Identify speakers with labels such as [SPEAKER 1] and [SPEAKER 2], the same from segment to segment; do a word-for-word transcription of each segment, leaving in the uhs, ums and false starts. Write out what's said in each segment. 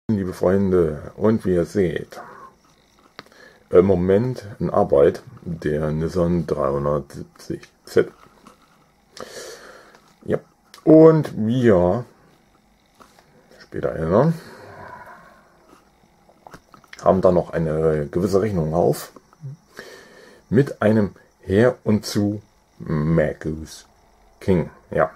[SPEAKER 1] Liebe Freunde, und wie ihr seht, im Moment in Arbeit der Nissan dreihundertsiebzig Z. Ja, und wir später erinnern, haben da noch eine gewisse Rechnung auf mit einem Her und zu Magus King. Ja,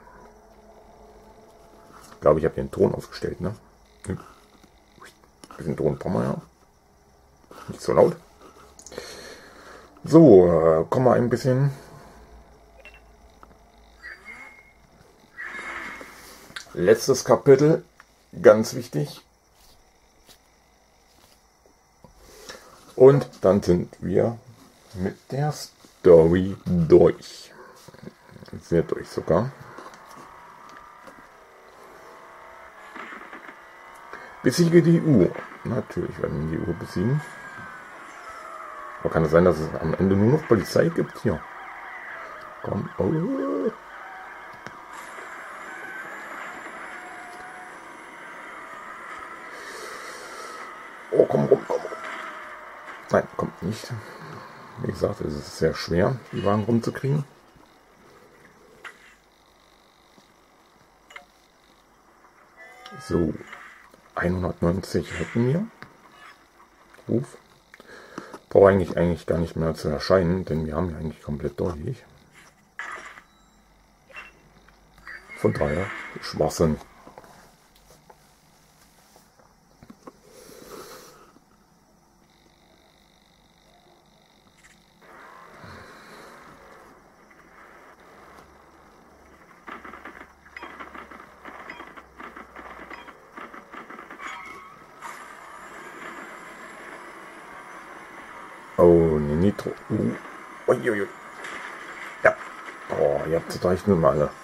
[SPEAKER 1] ich glaube, ich habe den Ton ausgestellt, ne? Bisschen Ton brauchen wir ja. Nicht so laut. So, äh, kommen wir ein bisschen. Letztes Kapitel, ganz wichtig. Und dann sind wir mit der Story durch. Sehr durch sogar. Besiege die Uhr. Natürlich werden wir die Uhr besiegen. Aber kann es sein, dass es am Ende nur noch Polizei gibt hier? Komm. Oh. Oh, komm rum, komm rum. Nein, kommt nicht. Wie gesagt, es ist sehr schwer, die Wagen rumzukriegen. So. hundertneunzig hätten wir. Ruf. Brauche eigentlich eigentlich gar nicht mehr zu erscheinen, denn wir haben ja eigentlich komplett durch. Von daher Schwachsinn. Oh, ne Nitro. Uh. Uiuiui. Ja. Oh, ihr habt es reicht nun mal alle.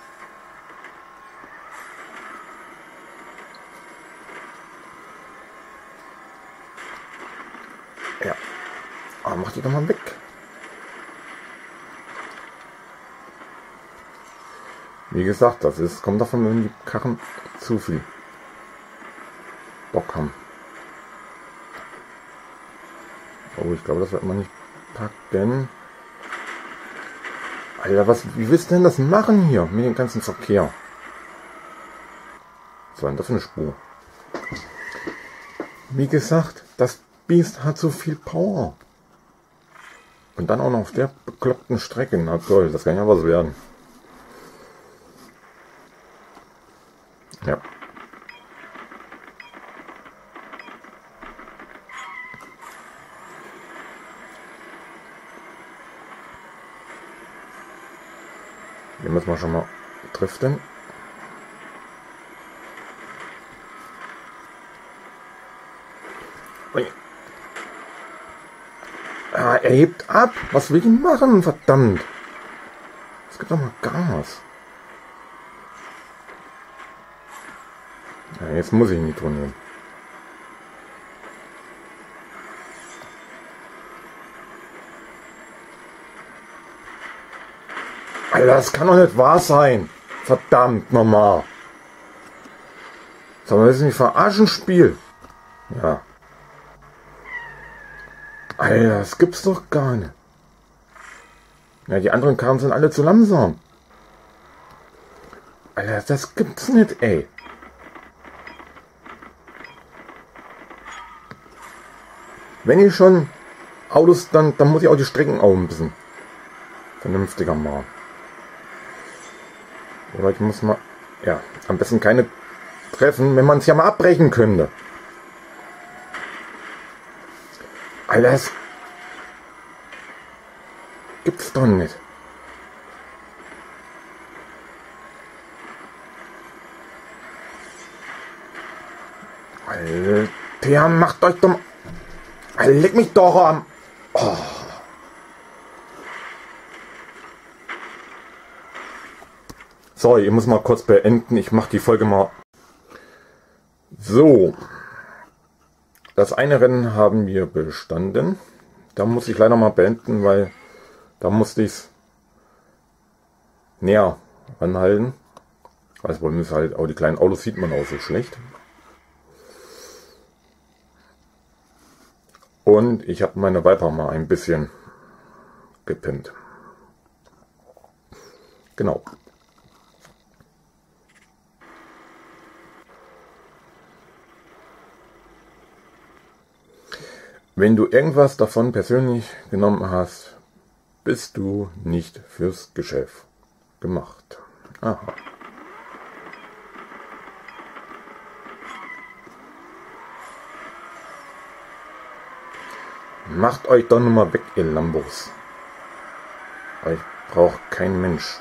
[SPEAKER 1] Ja. Ah, mach die doch mal weg. Wie gesagt, das ist, kommt davon, wenn die Karren zu viel Bock haben. Oh, ich glaube, das wird man nicht packen. Alter, was, wie willst du denn das machen hier mit dem ganzen Verkehr? Was war denn das für eine Spur? Wie gesagt, das Biest hat so viel Power. Und dann auch noch auf der bekloppten Strecke. Na toll, das kann ja was werden. Ja. Hier müssen wir schon mal driften. Ui. Ah, er hebt ab. Was will ich machen? Verdammt. Es gibt doch mal Gas. Ja, jetzt muss ich Nitro nehmen. Alter, das kann doch nicht wahr sein. Verdammt nochmal. Sollen wir das nicht verarschen, Spiel? Ja. Alter, das gibt's doch gar nicht. Ja, die anderen Karren sind alle zu langsam. Alter, das gibt's nicht, ey. Wenn ich schon Autos, dann, dann muss ich auch die Strecken auch ein bisschen vernünftiger machen. Oder ich muss mal, ja, am besten keine treffen, wenn man es ja mal abbrechen könnte. Alles gibt's doch nicht. Alter, macht euch doch mal. Alter, leck mich doch am. Oh. So, ich muss mal kurz beenden. Ich mache die Folge mal. So. Das eine Rennen haben wir bestanden. Da muss ich leider mal beenden, weil da musste ich es näher ranhalten. Das Problem ist halt, auch die kleinen Autos sieht man auch so schlecht. Und ich habe meine Viper mal ein bisschen gepimpt. Genau. Wenn du irgendwas davon persönlich genommen hast, bist du nicht fürs Geschäft gemacht. Aha. Macht euch doch nun mal weg, ihr Lambos. Euch braucht kein Mensch.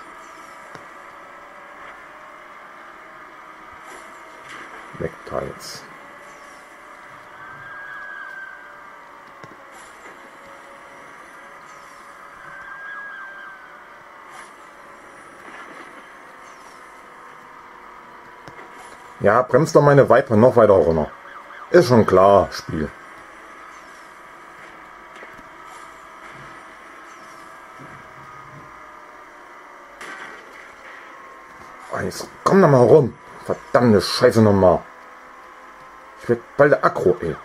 [SPEAKER 1] Weg da jetzt. Ja, bremst doch meine Viper noch weiter runter. Ist schon klar, Spiel. Oh, jetzt komm doch mal rum. Verdammte Scheiße nochmal. Ich werd bald der Aggro, ey.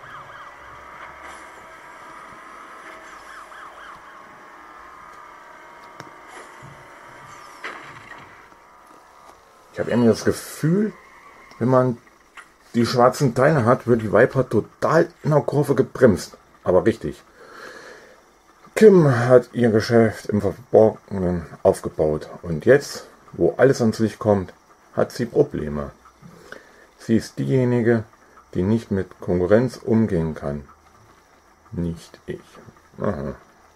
[SPEAKER 1] Ich habe irgendwie das Gefühl, wenn man die schwarzen Teile hat, wird die Viper total in der Kurve gebremst. Aber richtig. Kim hat ihr Geschäft im Verborgenen aufgebaut. Und jetzt, wo alles ans Licht kommt, hat sie Probleme. Sie ist diejenige, die nicht mit Konkurrenz umgehen kann. Nicht ich. Aha.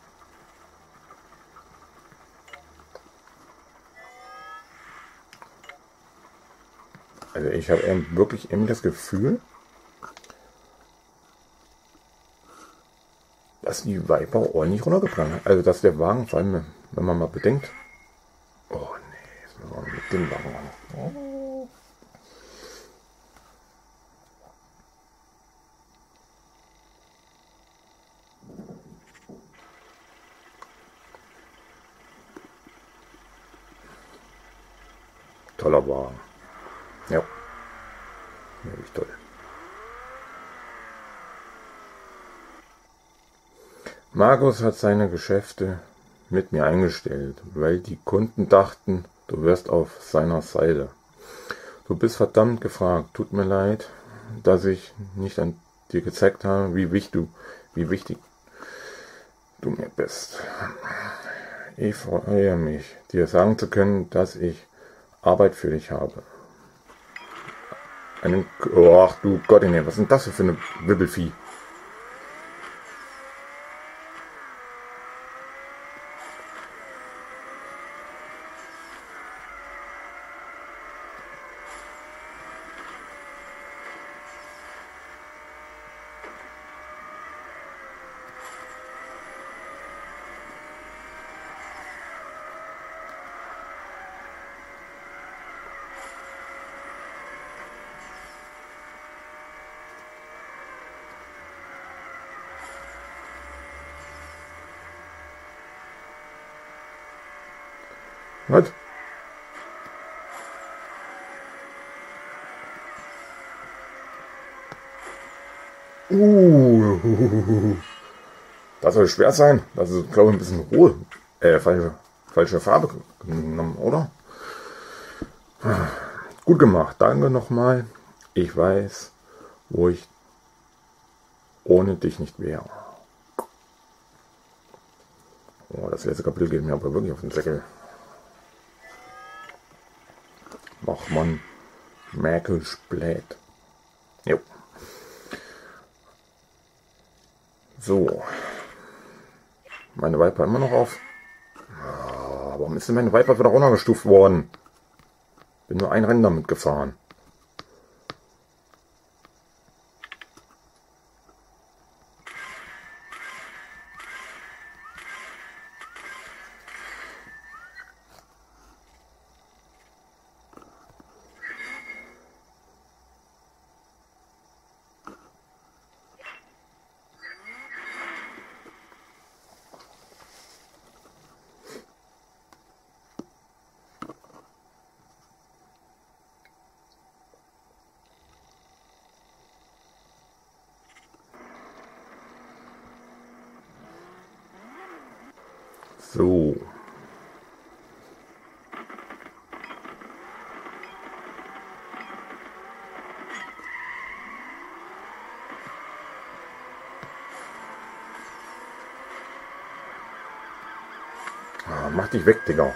[SPEAKER 1] Also ich habe wirklich eben das Gefühl, dass die Viper ordentlich runtergebrannt hat. Also dass der Wagen, vor allem wenn man mal bedenkt, oh nee, jetzt müssen wir mit dem Wagen ran. Oh. Toller Wagen. Ja, wirklich toll. Markus hat seine Geschäfte mit mir eingestellt, weil die Kunden dachten, du wärst auf seiner Seite. Du bist verdammt gefragt. Tut mir leid, dass ich nicht an dir gezeigt habe, wie wichtig du, wie wichtig du mir bist. Ich freue mich, dir sagen zu können, dass ich Arbeit für dich habe. Einen, oh, ach du Gott, was ist denn das für eine Wibbelvieh? Was? Uh, das soll schwer sein. Das ist, glaube ich, ein bisschen roh. Äh, falsche, falsche Farbe genommen, oder? Gut gemacht. Danke nochmal. Ich weiß, wo ich ohne dich nicht wäre. Oh, das letzte Kapitel geht mir aber wirklich auf den Säckel. Ach man, Merkel spät. Jo. So. Meine Viper immer noch auf. Ah, warum ist denn meine Viper wieder runtergestuft worden? Bin nur ein Rennen damit gefahren. So. Ah, mach dich weg, Digga.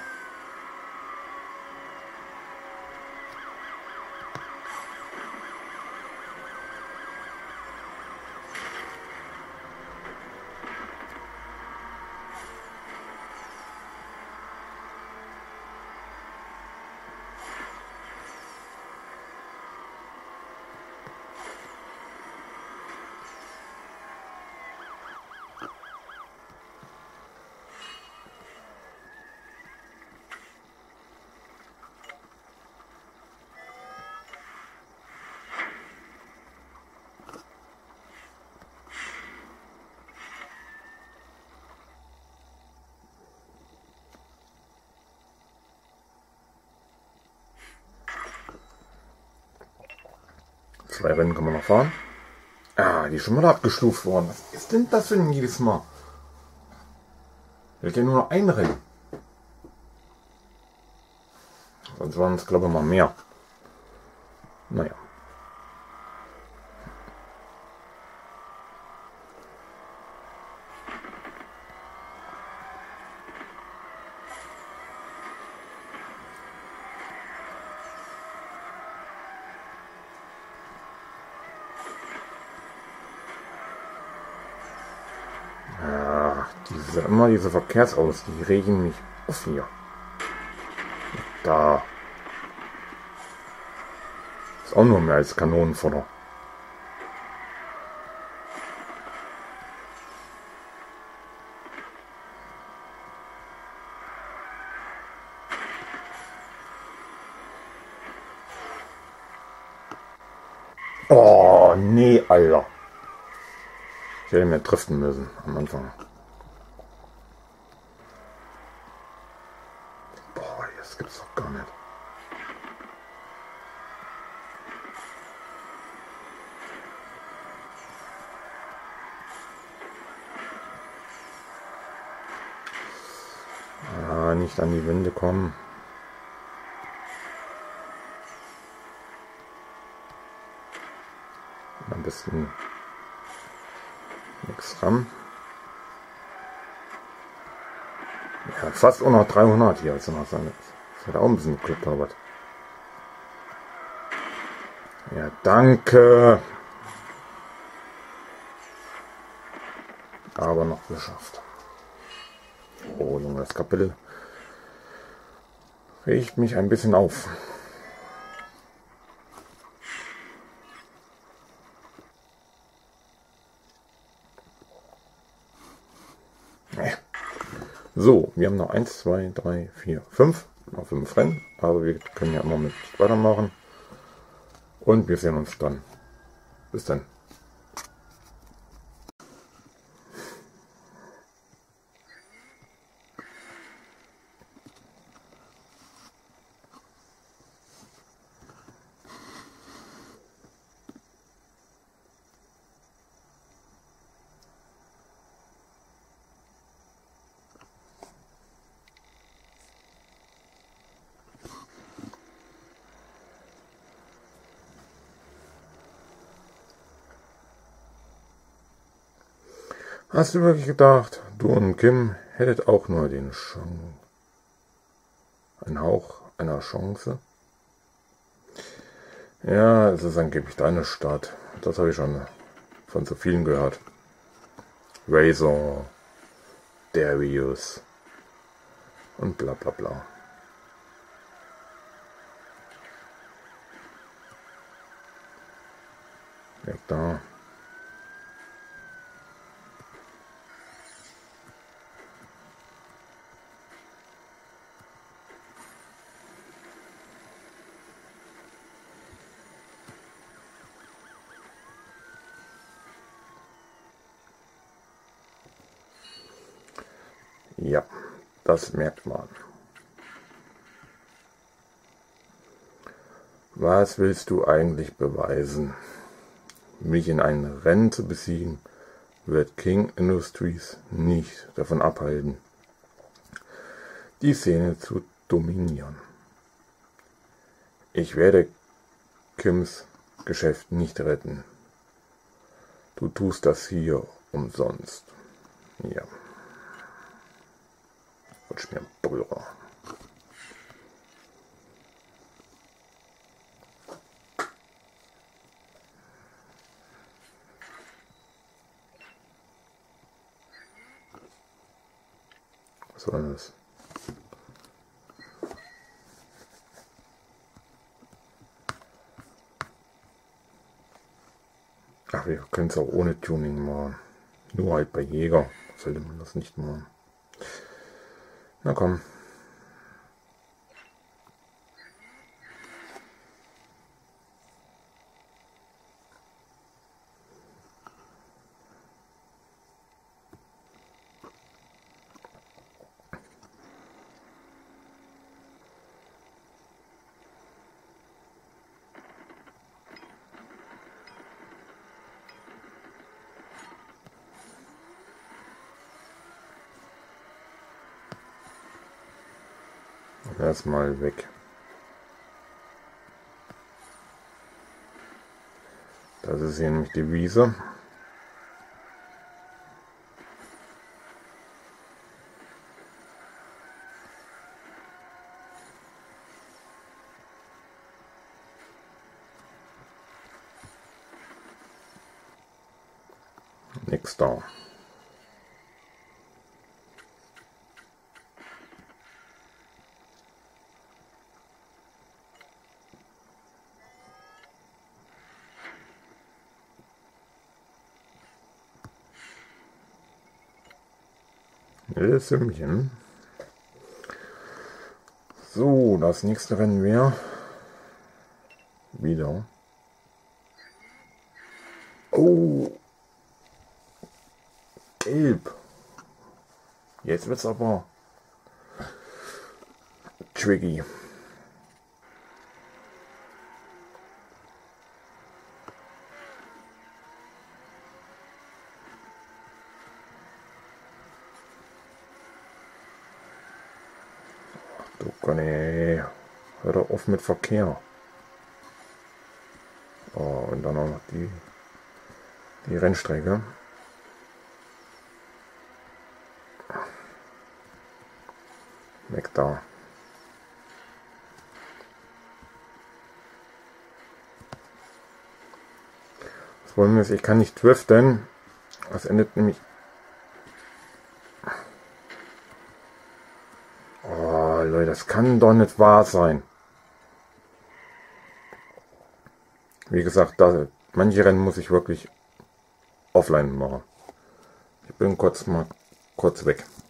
[SPEAKER 1] Zwei Rennen kann man noch fahren. Ah, die ist schon mal abgestuft worden. Was ist denn das für ein jedes Mal? Wird ja nur noch ein Rennen. Sonst waren es, glaube ich, mal mehr. Naja. Diese, immer diese Verkehrsaus, die regen mich auf hier. Da. Ist auch nur mehr als Kanonenfutter. Oh, nee, Alter. Ich hätte mehr driften müssen am Anfang. Boah, das gibt's doch gar nicht. Ah, nicht an die Wände kommen. Ein bisschen nichts ran. Ja, fast auch noch dreihundert hier. Also noch sein. Das hat auch ein bisschen geklappt, aber. Ja, danke. Aber noch geschafft. Oh Junge, das Kapitel regt mich ein bisschen auf. So, wir haben noch eins, zwei, drei, vier, fünf. Noch fünf Rennen, aber wir können ja immer mit weitermachen. Und wir sehen uns dann. Bis dann. Hast du wirklich gedacht, du und Kim hättet auch nur den Chance, einen Hauch einer Chance? Ja, es ist angeblich deine Stadt. Das habe ich schon von so vielen gehört. Razor, Darius und bla bla bla. Weg da. Ja, das merkt man. Was willst du eigentlich beweisen? Mich in ein Rennen zu besiegen, wird King Industries nicht davon abhalten, die Szene zu dominieren. Ich werde Kims Geschäft nicht retten. Du tust das hier umsonst. Ja. Rutsch mir ein Brüller. Was war das? Ach, wir können es auch ohne Tuning machen. Nur halt bei Jäger sollte man das nicht machen. Na komm. Erstmal weg. Das ist hier nämlich die Wiese. Nix da. Das Sümmchen. So, das nächste Rennen wäre wieder. Oh, gelb. Jetzt wird's aber tricky. Du Conny, hör doch auf mit Verkehr. Oh, und dann auch noch die, die Rennstrecke. Weg da. Das Problem ist, ich kann nicht driften. Das endet nämlich. Oh Leute, das kann doch nicht wahr sein. Wie gesagt, da, manche Rennen muss ich wirklich offline machen. Ich bin kurz mal kurz weg.